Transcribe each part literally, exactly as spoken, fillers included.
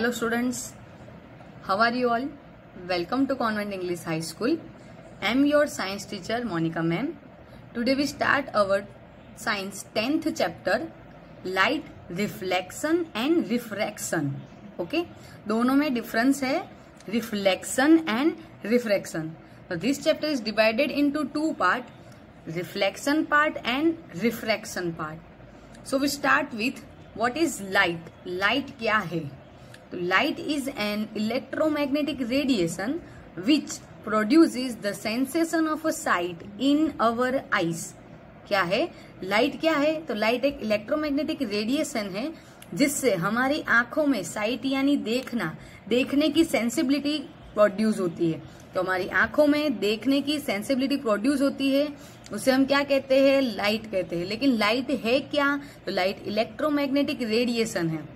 Hello students, how are you all? Welcome to Convent English High School. I am your science teacher Monica ma'am. Today we start our science tenth chapter, light reflection and refraction. Okay, दोनों में difference है reflection and refraction. So this chapter is divided into two part, reflection part and refraction part. So we start with what is light. Light क्या है? तो light is an electromagnetic radiation which produces the sensation of a sight in our eyes. क्या है? Light क्या है? तो light एक electromagnetic radiation है जिससे हमारी आंखों में साइट यानी देखना, देखने की सेंसिबिलिटी प्रोड्यूस होती है. तो हमारी आंखों में देखने की सेंसिबिलिटी प्रोड्यूस होती है, उसे हम क्या कहते हैं? लाइट कहते हैं. लेकिन लाइट है क्या? तो लाइट इलेक्ट्रोमैग्नेटिक रेडिएशन है.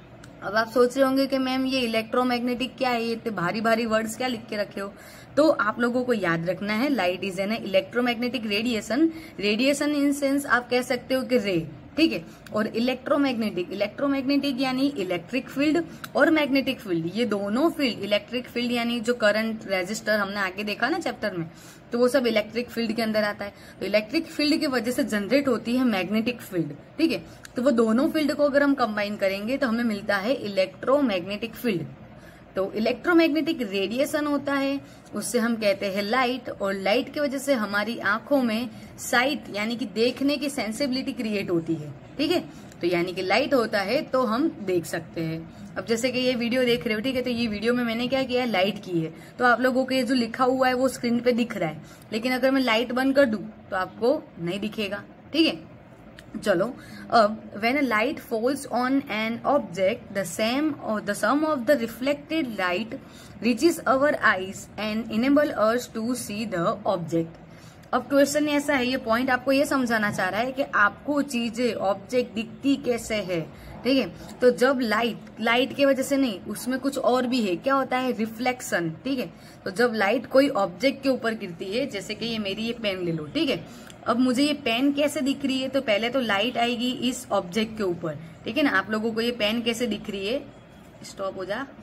अब आप सोच रहे होंगे कि मैम ये इलेक्ट्रोमैग्नेटिक क्या है, ये इतने भारी भारी वर्ड्स क्या लिख के रखे हो. तो आप लोगों को याद रखना है light is an electromagnetic radiation. Radiation in sense आप कह सकते हो कि रे, ठीक है. और इलेक्ट्रोमैग्नेटिक, इलेक्ट्रोमैग्नेटिक यानी इलेक्ट्रिक फील्ड और मैग्नेटिक फील्ड, ये दोनों फील्ड, इलेक्ट्रिक फील्ड यानी जो करंट रेजिस्टर हमने आगे देखा ना चैप्टर में, तो वो सब इलेक्ट्रिक फील्ड के अंदर आता है. तो इलेक्ट्रिक फील्ड की वजह से जनरेट होती है मैग्नेटिक फील्ड, ठीक है. तो वो दोनों फील्ड को अगर हम कंबाइन करेंगे तो हमें मिलता है इलेक्ट्रोमैग्नेटिक फील्ड. तो इलेक्ट्रोमैग्नेटिक रेडिएशन होता है, उससे हम कहते हैं लाइट. और लाइट की वजह से हमारी आंखों में साइट यानी कि देखने की सेंसिबिलिटी क्रिएट होती है, ठीक है. तो यानी कि लाइट होता है तो हम देख सकते हैं. अब जैसे कि ये वीडियो देख रहे हो, ठीक है, तो ये वीडियो में मैंने क्या किया है, लाइट की है. तो आप लोगों को ये जो लिखा हुआ है वो स्क्रीन पे दिख रहा है, लेकिन अगर मैं लाइट बंद कर दूं तो आपको नहीं दिखेगा, ठीक है. चलो, अब when a light falls on an object, the same or the sum of the reflected light reaches our eyes and enable us to see the object. अब क्वेश्चन ऐसा है, ये पॉइंट आपको ये समझाना चाह रहा है कि आपको चीजें, ऑब्जेक्ट दिखती कैसे है, ठीक है. तो जब लाइट, लाइट की वजह से नहीं, उसमें कुछ और भी है, क्या होता है? रिफ्लेक्शन, ठीक है. तो जब लाइट कोई ऑब्जेक्ट के ऊपर गिरती है, जैसे कि ये मेरी ये पेन ले लो, ठीक है. अब मुझे ये पेन कैसे दिख रही है? तो पहले तो लाइट आएगी इस ऑब्जेक्ट के ऊपर, ठीक है ना. आप लोगों को ये पेन कैसे दिख रही है? स्टॉप हो जा.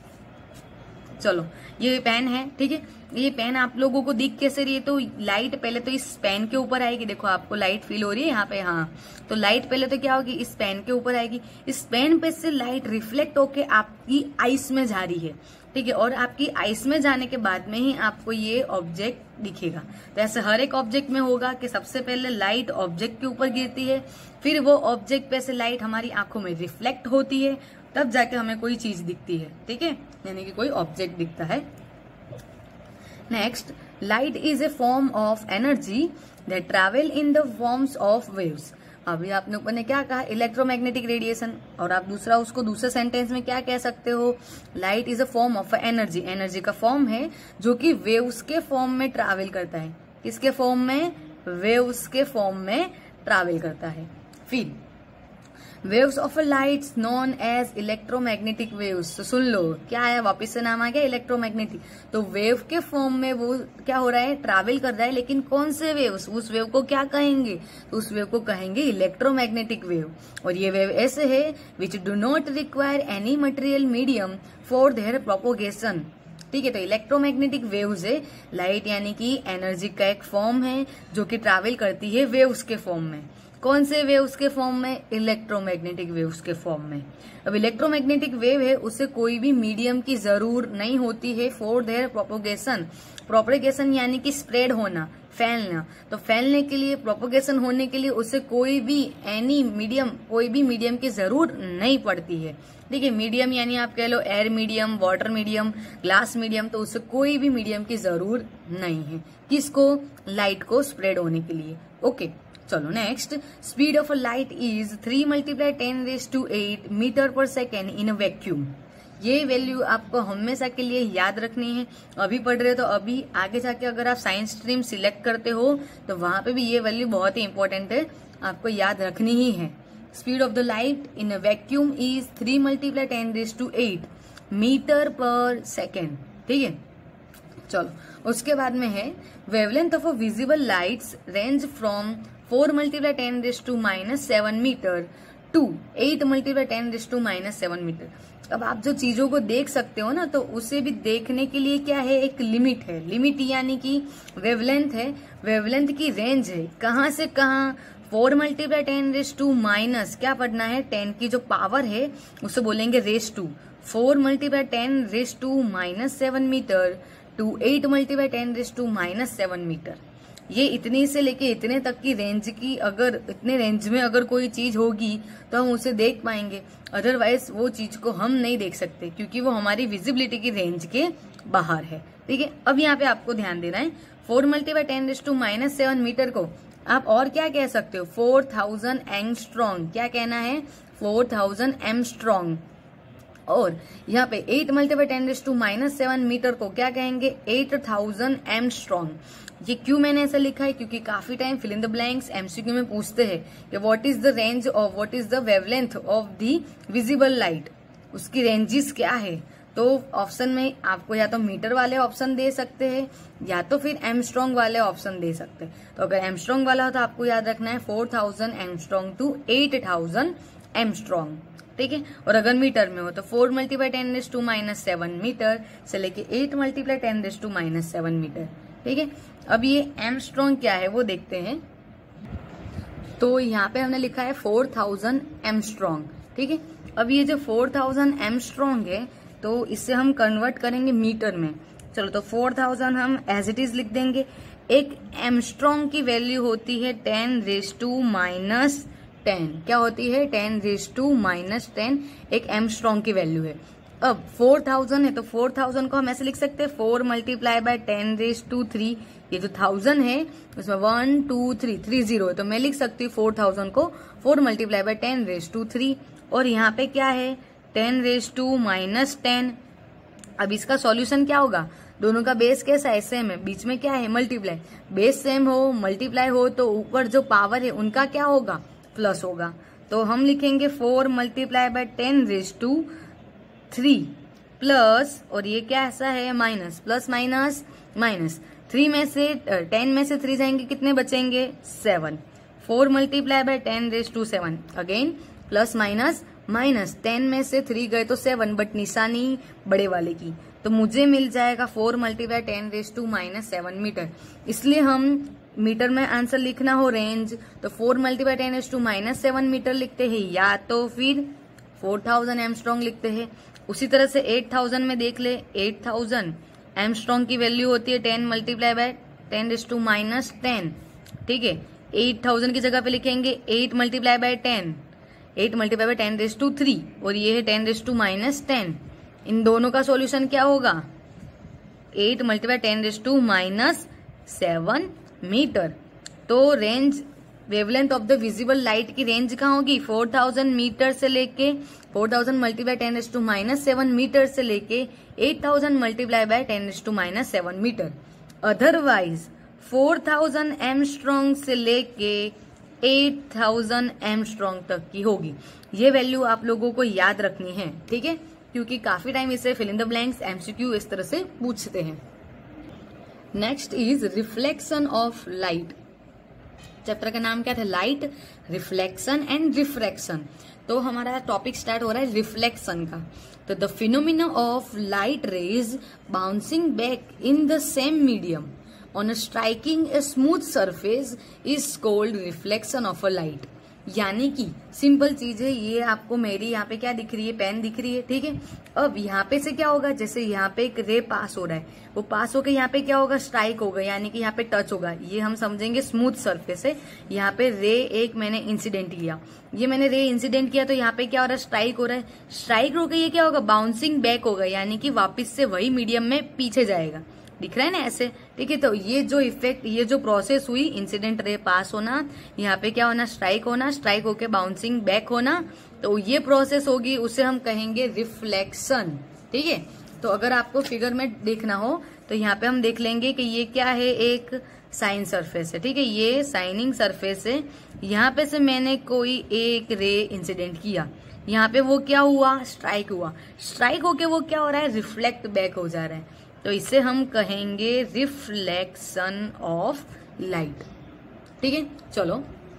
चलो, ये पेन है, ठीक है. ये पेन आप लोगों को दिख कैसे रही है? तो लाइट पहले तो इस पेन के ऊपर आएगी. देखो आपको लाइट फील हो रही है यहाँ पे, हाँ. तो लाइट पहले तो क्या होगी, इस पेन के ऊपर आएगी. इस पेन पे से लाइट रिफ्लेक्ट होके आपकी आइस में जा रही है, ठीक है. और आपकी आइस में जाने के बाद में ही आपको ये ऑब्जेक्ट दिखेगा. तो ऐसे हर एक ऑब्जेक्ट में होगा कि सबसे पहले लाइट ऑब्जेक्ट के ऊपर गिरती है, फिर वो ऑब्जेक्ट पे से लाइट हमारी आंखों में रिफ्लेक्ट होती है, तब जाके हमें कोई चीज दिखती है, ठीक है, यानी कि कोई ऑब्जेक्ट दिखता है. Next, light is a form of energy that travel in the forms of waves. अभी आपने ऊपर ने क्या कहा? Electromagnetic radiation. और आप दूसरा उसको दूसरे सेंटेंस में क्या कह सकते हो? Light is a form of energy. Energy का फॉर्म है जो कि वेव्स के फॉर्म में ट्रैवल करता है. किसके फॉर्म में? वेव्स के फॉर्म में ट्रैवल करता है. फिर waves of light known as electromagnetic waves. तो सुन लो, क्या है? वापिस से नाम आ गया इलेक्ट्रोमैग्नेटिक. तो वेव के फॉर्म में वो क्या हो रहा है? ट्रैवल कर रहा है. लेकिन कौन से वेव्स? उस वेव को क्या कहेंगे? तो उस वेव को कहेंगे इलेक्ट्रोमैग्नेटिक वेव. और ये वेव ऐसे है which do not require any material medium for their propagation, ठीक है. तो इलेक्ट्रोमैग्नेटिक वेव्स है, लाइट यानी कि एनर्जी का एक फॉर्म है जो कि ट्रैवल करती है वेव्स के फॉर्म में. कौन से वेव्स के फॉर्म में? इलेक्ट्रोमैग्नेटिक वेव्स के फॉर्म में. अब इलेक्ट्रोमैग्नेटिक वेव है, उससे कोई भी मीडियम की जरूर नहीं होती है फॉर देयर प्रोपोगेशन. प्रोपोगेशन यानी कि स्प्रेड होना, फैलना. तो फैलने के लिए, प्रोपोगेशन होने के लिए उसे कोई भी एनी मीडियम, कोई भी मीडियम की जरूर नहीं पड़ती है, ठीक है. मीडियम यानी आप कह लो air medium, water medium, glass medium, तो उससे कोई भी मीडियम की जरूर नहीं है. किसको? लाइट को स्प्रेड होने के लिए. ओके, चलो next. Speed of a light is three multiply ten raise to eight metre per second in a vacuum. ये वैल्यू आपको हमेशा के लिए याद रखनी है. अभी पढ़ रहे हो तो अभी, आगे जाके अगर आप साइंस स्ट्रीम सिलेक्ट करते हो तो वहां पे भी ये वैल्यू बहुत ही इंपॉर्टेंट है, आपको याद रखनी ही है. Speed of the light in a vacuum is three multiply ten raise to eight metre per second, ठीक है. चलो, उसके बाद में है wavelength of a visible lights range from four multiply ten raise to minus seven metre to eight multiply ten raise to minus seven metre. अब आप जो चीजों को देख सकते हो ना, तो उसे भी देखने के लिए क्या है, एक लिमिट है। लिमिट यानी कि वेवलेंथ है, वेवलेंथ की रेंज है, कहाँ से कहाँ, four multiply ten raise to minus क्या पढ़ना है, टेन की जो पावर है उसे बोलेंगे raise to, four multiply ten raise to minus seven metre to eight multiply ten raise to minus seven metre. ये इतनी से लेके इतने तक की रेंज की, अगर इतने रेंज में अगर कोई चीज होगी तो हम उसे देख पाएंगे, अदरवाइज वो चीज को हम नहीं देख सकते क्योंकि वो हमारी विजिबिलिटी की रेंज के बाहर है। ठीक है, अब यहाँ पे आपको ध्यान देना है, four multiply ten raise to minus seven metre को आप और क्या कह सकते हो, फोर थाउजेंड एंगस्ट्रॉन्ग। क्या कहना है, फोर थाउजेंड एंगस्ट्रॉन्ग। और यहाँ पे eight multiply ten raise to minus seven metre को क्या कहेंगे, एट थाउजेंड एंगस्ट्रॉन्ग। ये क्यों मैंने ऐसा लिखा है, क्योंकि काफी time fill in the blanks MCQ में पूछते हैं कि what is the range of, what is the wavelength of the visible light, उसकी रेंजेस क्या है। तो ऑप्शन में आपको या तो मीटर वाले ऑप्शन दे सकते हैं या तो फिर एमस्ट्रॉन्ग वाले ऑप्शन दे सकते हैं। तो अगर एमस्ट्रॉन्ग वाला हो तो आपको याद रखना है four thousand angstrom to eight thousand angstrom. ठीक है, और अगर मीटर में हो तो four multiply ten raise to minus seven metre से लेके eight multiply ten raise to minus seven metre. ठीक है, अब ये एमस्ट्रॉन्ग क्या है वो देखते हैं। तो यहाँ पे हमने लिखा है फोर थाउजेंड एमस्ट्रॉन्ग। ठीक है, अब ये जो फोर थाउजेंड एमस्ट्रॉन्ग है तो इससे हम कन्वर्ट करेंगे मीटर में। चलो, तो फोर थाउजेंड हम एज इट इज लिख देंगे। एक एमस्ट्रॉन्ग की वैल्यू होती है ten raise to minus ten. क्या होती है, ten raise to minus ten एक एमस्ट्रॉन्ग की वैल्यू है। अब फोर थाउजेंड है तो फोर थाउजेंड को हम ऐसे लिख सकते हैं, four multiply by ten raise to three. ये जो थाउजेंड है उसमें one two three three zero है, तो मैं लिख सकती हूँ फोर थाउजेंड को four multiply by ten raise to three. और यहाँ पे क्या है, ten raise to minus ten. अब इसका सॉल्यूशन क्या होगा, दोनों का बेस कैसा है, सेम है, बीच में क्या है, मल्टीप्लाई। बेस सेम हो, मल्टीप्लाई हो तो ऊपर जो पावर है उनका क्या होगा, प्लस होगा। तो हम लिखेंगे four multiply by ten raise to three plus, और ये क्या ऐसा है, minus, plus minus minus, three में से टेन में से थ्री जाएंगे, कितने बचेंगे, seven. Four multiply by ten raise to seven, again plus minus minus, ten में से थ्री गए तो सेवन, बट निशानी बड़े वाले की, तो मुझे मिल जाएगा four multiply ten raise to minus seven metre. इसलिए हम मीटर में आंसर लिखना हो रेंज तो four multiply ten raise to minus seven metre लिखते हैं, या तो फिर फोर थाउजेंड एमस्ट्रॉन्ग लिखते हैं। उसी तरह से एट थाउजेंड में देख ले, एट थाउजेंड एमस्ट्रॉन्ग की वैल्यू होती है ten multiply by ten raise to minus ten. ठीक है, एट थाउजेंड की जगह पे लिखेंगे eight multiply by ten, eight multiply by ten raise to three, और ये है ten raise to minus ten. इन दोनों का सॉल्यूशन क्या होगा, eight multiply ten raise to minus seven metre. तो range, wavelength of the visible light की रेंज कहाँ होगी, फोर थाउजेंड मीटर से लेके, four thousand multiply ten raise to minus seven metre से लेके eight thousand multiply by ten raise to minus seven metre. Otherwise four thousand angstrom से लेके eight thousand Armstrong तक की होगी। ये वैल्यू आप लोगों को याद रखनी है, ठीक है, क्योंकि काफी टाइम इसे fill in the blanks MCQ इस तरह से पूछते हैं। Next is reflection of light. Chapter का नाम क्या था, लाइट, रिफ्लेक्शन एंड रिफ्रैक्शन। तो हमारा टॉपिक स्टार्ट हो रहा है रिफ्लेक्शन का। तो the phenomena of light rays bouncing back in the same medium on striking a smooth surface is called reflection of a light. यानी कि सिंपल चीज है, ये आपको मेरी यहाँ पे क्या दिख रही है, पेन दिख रही है, ठीक है। अब यहाँ पे से क्या होगा, जैसे यहाँ पे एक रे पास हो रहा है, वो पास होकर यहाँ पे क्या होगा, स्ट्राइक होगा, यानी कि यहाँ पे टच होगा। ये हम समझेंगे स्मूथ सरफेस है। यहाँ पे रे एक मैंने इंसिडेंट किया, ये मैंने रे इंसिडेंट किया, तो यहाँ पे क्या हो रहा है, स्ट्राइक हो रहा है। स्ट्राइक होकर ये क्या होगा, बाउंसिंग बैक होगा, यानी कि वापिस से वही मीडियम में पीछे जाएगा। दिख रहा है ना ऐसे, ठीक है। तो ये जो इफेक्ट, ये जो प्रोसेस हुई, इंसिडेंट रे पास होना, यहाँ पे क्या होना, स्ट्राइक होना, स्ट्राइक होके बाउंसिंग बैक होना, तो ये प्रोसेस होगी, उसे हम कहेंगे रिफ्लेक्शन, ठीक है। तो अगर आपको फिगर में देखना हो तो यहाँ पे हम देख लेंगे कि ये क्या है, एक साइन सरफेस है, ठीक है, ये साइनिंग सरफेस है। यहाँ पे से मैंने कोई एक रे इंसिडेंट किया, यहाँ पे वो क्या हुआ, स्ट्राइक हुआ, स्ट्राइक होके वो क्या हो रहा है, रिफ्लेक्ट बैक हो जा रहा है। तो इसे हम कहेंगे रिफ्लेक्शन ऑफ लाइट, ठीक है। चलो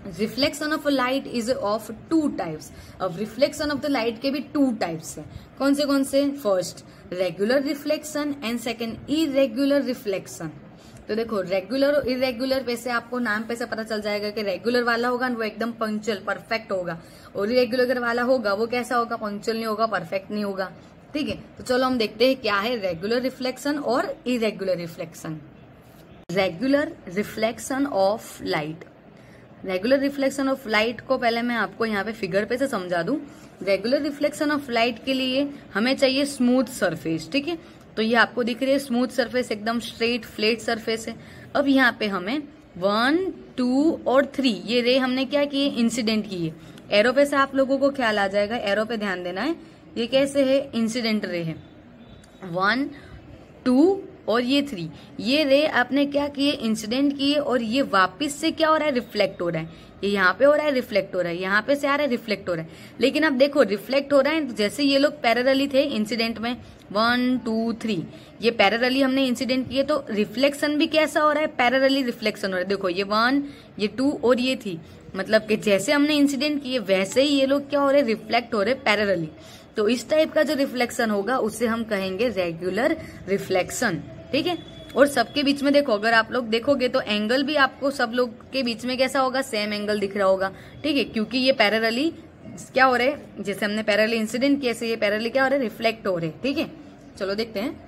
reflection of light is of two types. अब रिफ्लेक्शन ऑफ द लाइट के भी टू टाइप्स है। कौन से कौन से? First regular reflection and second irregular reflection. तो देखो रेगुलर और इरेगुलर वैसे आपको नाम पे से पता चल जाएगा कि रेगुलर वाला होगा वो एकदम पंक्चुअल परफेक्ट होगा, और इरेगुलर वाला होगा वो कैसा होगा? पंक्चुअल नहीं होगा, परफेक्ट नहीं होगा। ठीक है, तो चलो हम देखते हैं क्या है रेगुलर रिफ्लेक्शन और irregular reflection. Regular reflection of light. Regular reflection of light को पहले मैं आपको यहाँ पे फिगर पे से समझा दूं। रेगुलर रिफ्लेक्शन ऑफ लाइट के लिए हमें चाहिए स्मूथ सरफेस। ठीक है, तो ये आपको दिख रही है स्मूथ सरफेस, एकदम स्ट्रेट फ्लैट सरफेस है। अब यहाँ पे हमें वन टू और थ्री ये रे हमने क्या किए? इंसिडेंट किए। एरो पे से आप लोगों को ख्याल आ जाएगा, एरो पे ध्यान देना है। ये कैसे है? इंसिडेंट रे है। वन टू और ये थ्री, ये रे आपने क्या किए? इंसिडेंट किए, और ये वापस से क्या हो रहा है? रिफ्लेक्ट हो रहा है। ये यहाँ पे हो रहा है, रिफ्लेक्ट हो रहा है, यहाँ पे से आ रहा है, रिफ्लेक्ट हो रहा है। लेकिन अब देखो रिफ्लेक्ट हो रहा है, जैसे ये लोग पैरेलली थे इंसिडेंट में, वन टू थ्री, ये पैरेलली हमने इंसिडेंट किए, तो रिफ्लेक्शन भी कैसा हो रहा है? पैरेलली रिफ्लेक्शन हो रहा है। देखो ये वन, ये टू और ये थ्री, मतलब कि जैसे हमने इंसिडेंट किए वैसे ही ये लोग क्या हो रहे? रिफ्लेक्ट हो रहे पैरेलली। तो इस टाइप का जो रिफ्लेक्शन होगा उसे हम कहेंगे रेगुलर रिफ्लेक्शन। ठीक है, और सबके बीच में देखो, अगर आप लोग देखोगे तो एंगल भी आपको सब लोग के बीच में कैसा होगा? सेम एंगल दिख रहा होगा। ठीक है, क्योंकि ये पैरेलली क्या हो रहे हैं? जैसे हमने पैरेलली इंसिडेंट किया, ये पैरेलली क्या हो रहे हैं? रिफ्लेक्ट हो रहे हैं। ठीक है, चलो देखते हैं।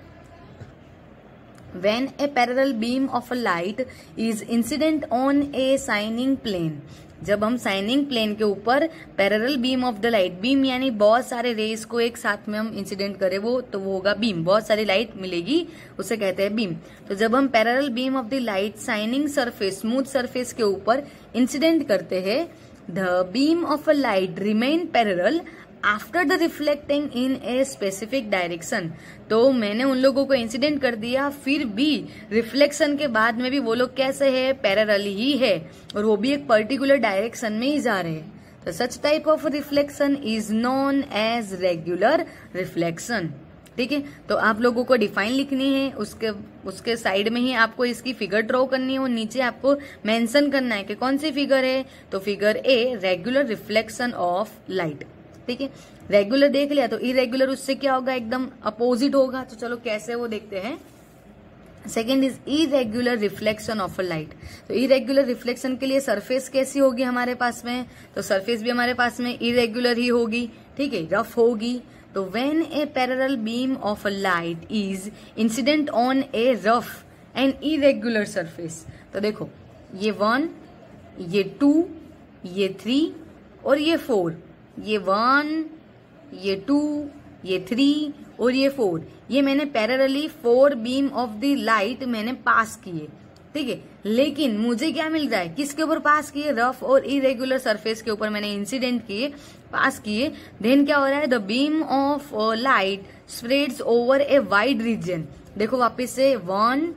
When a parallel beam of a light is incident on a shining plane, जब हम शाइनिंग प्लेन के ऊपर parallel beam of the light, beam यानी बहुत सारे रेस को एक साथ में हम इंसिडेंट करें, वो तो वो होगा बीम, बहुत सारी लाइट मिलेगी उसे कहते हैं बीम। तो जब हम parallel beam of the light shining surface, smooth surface के ऊपर इंसिडेंट करते हैं, the beam of a light remain parallel after the reflecting in a specific direction. तो मैंने उन लोगों को इंसिडेंट कर दिया, फिर भी रिफ्लेक्शन के बाद में भी वो लोग कैसे है? पैरेलली ही है, और वो भी एक पर्टिकुलर डायरेक्शन में ही जा रहे हैं। तो such type of reflection is known as regular reflection. ठीक है, तो आप लोगों को डिफाइन लिखनी है, उसके उसके साइड में ही आपको इसकी फिगर ड्रॉ करनी है, और नीचे आपको मेंशन करना है कि कौन सी फिगर है। तो figure a regular reflection of light. ठीक है, रेगुलर देख लिया, तो इरेगुलर उससे क्या होगा? एकदम अपोजिट होगा। तो चलो कैसे वो देखते हैं। Second is irregular reflection of a light. तो इरेगुलर रिफ्लेक्शन के लिए सरफेस कैसी होगी हमारे पास में? तो सरफेस भी हमारे पास में इरेगुलर ही होगी। ठीक है, रफ होगी। तो when a parallel beam of a light is incident on a rough and irregular surface, तो देखो ये वन, ये टू, ये थ्री और ये फोर, ये वन, ये टू, ये थ्री और ये फोर, ये मैंने parallelly four beam of the light मैंने पास किए। ठीक है, लेकिन मुझे क्या मिल रहा है? किसके ऊपर पास किए? रफ और इरेगुलर सरफेस के ऊपर मैंने इंसिडेंट किए, पास किए। देन क्या हो रहा है? The beam of light spreads over a wide region. देखो वापस से वन,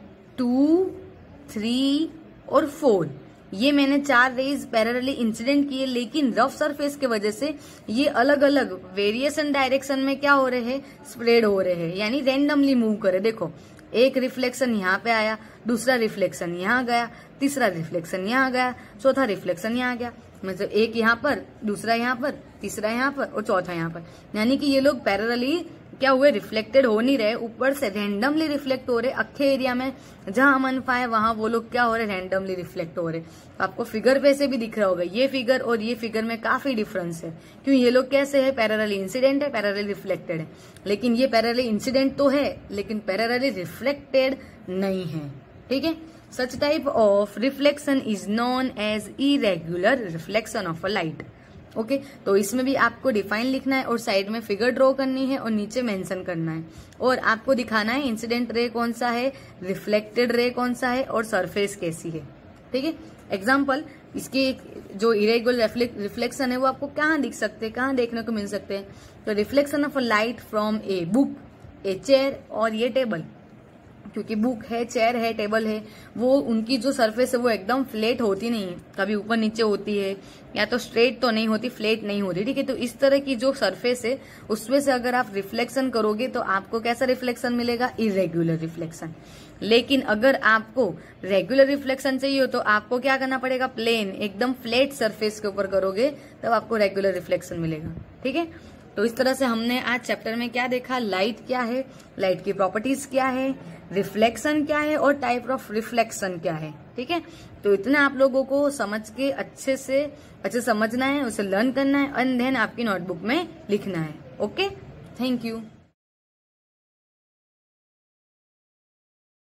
टू, थ्री और फोर, ये मैंने चार रेज पैरेलली इंसिडेंट किए, लेकिन रफ सरफेस की वजह से ये अलग अलग वेरिएशन डायरेक्शन में क्या हो रहे हैं? स्प्रेड हो रहे हैं, यानी रैंडमली मूव करे। देखो एक रिफ्लेक्शन यहाँ पे आया, दूसरा रिफ्लेक्शन यहाँ गया, तीसरा रिफ्लेक्शन यहाँ गया, चौथा रिफ्लेक्शन यहाँ गया, मतलब एक यहाँ पर, दूसरा यहाँ पर, तीसरा यहाँ पर और चौथा यहाँ पर। यानी कि ये लोग पैरेलली क्या हुए? रिफ्लेक्टेड हो नहीं रहे, ऊपर से रैंडमली रिफ्लेक्ट हो रहे। अखे एरिया में जहां मन पाए वहां वो लोग क्या हो रहे? रैंडमली रिफ्लेक्ट हो रहे। आपको फिगर पे से भी दिख रहा होगा, ये फिगर और ये फिगर में काफी डिफरेंस है। क्यों? ये लोग कैसे है? पैरेलली इंसिडेंट है, पैरेलली रिफ्लेक्टेड है। लेकिन ये पैरेलली इंसिडेंट तो है, लेकिन पैरेलली रिफ्लेक्टेड नहीं है। ठीक है, such type of reflection is known as irregular reflection of a light. Okay okay, तो इसमें भी आपको डिफाइन लिखना है और साइड में फिगर ड्रॉ करनी है और नीचे मेंशन करना है, और आपको दिखाना है इंसिडेंट रे कौन सा है, रिफ्लेक्टेड रे कौन सा है और सरफेस कैसी है। ठीक है, एग्जांपल इसके जो इरेगुलर रिफ्लेक्शन है वो आपको कहाँ दिख सकते हैं, कहाँ देखने को मिल सकते हैं? तो reflection of a light from a book, a chair और ये टेबल। क्योंकि बुक है, चेयर है, टेबल है, वो उनकी जो सरफेस है वो एकदम फ्लैट होती नहीं है, कभी ऊपर नीचे होती है या तो स्ट्रेट तो नहीं होती, फ्लैट नहीं होती, ठीक है। तो इस तरह की जो सरफेस है उसमें से अगर आप रिफ्लेक्शन करोगे तो आपको कैसा रिफ्लेक्शन मिलेगा, इरेग्युलर रिफ्लेक्शन। लेकिन अगर आपको रेगुलर रिफ्लेक्शन चाहिए हो तो आपको क्या करना पड़ेगा, प्लेन एकदम फ्लैट सरफेस के ऊपर करोगे तब आपको रेगुलर रिफ्लेक्शन मिलेगा, ठीक है। तो इस तरह से हमने आज चैप्टर में क्या देखा, लाइट क्या है, लाइट की प्रॉपर्टीज क्या है, रिफ्लेक्शन क्या है और टाइप ऑफ रिफ्लेक्शन क्या है, ठीक है। तो इतना आप लोगों को समझ के अच्छे से अच्छे समझना है, उसे लर्न करना है एंड देन आपकी नोटबुक में लिखना है। Okay, thank you.